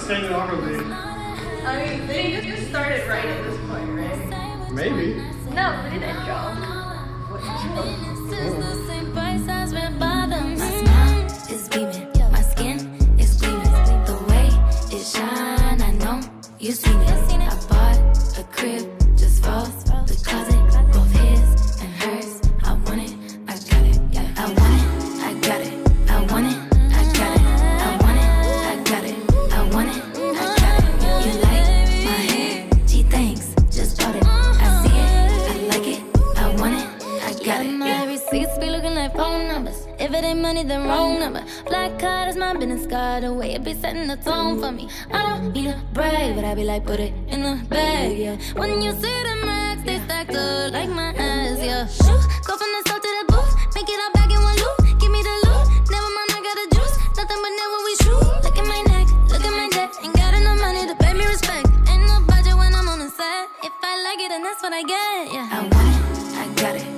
standing awkwardly. I mean, they just started right at this point, right? Maybe. No, they did intro. What intro? My smile is beaming, my skin is gleaming. The way it shine, I know you seen it. I bought a crib just for the closet, both his and hers. I want it, I got it. I want it, I got it. I want it, I got it. I want it, I got it. I want it, I got it. You like my hair? Gee, thanks, just bought it. I see it, I like it. I want it, I got it. My receipts be looking like phone numbers. If it ain't money, then wrong number. Black card is my business card. The way it be setting the tone for me. I don't need to brag, but I be like, put it in the bag, yeah. When you see the max, they stacked up like my ass, yeah. Shoot, go from the south to the booth. Make it all back in one loop. Give me the loot. Never mind, I got the juice. Nothing but never we shoot. Look at my neck, look at my debt. Ain't got enough money to pay me respect. Ain't no budget when I'm on the set. If I like it, then that's what I get, yeah. I want it, I got it.